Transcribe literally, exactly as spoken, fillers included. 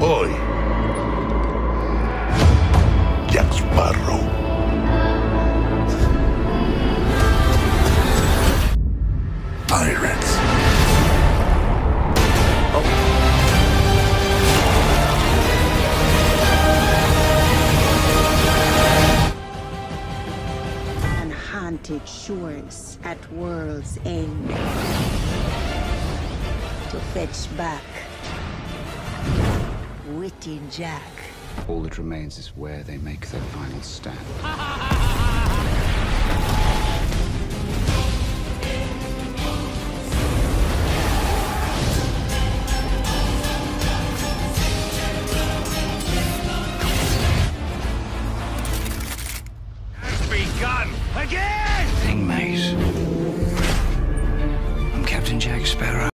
Soy Jack Sparrow. Pirates. And haunted shores at world's end to fetch back witty Jack. All that remains is where they make their final stand. Has begun again! Thing, mate. I'm Captain Jack Sparrow.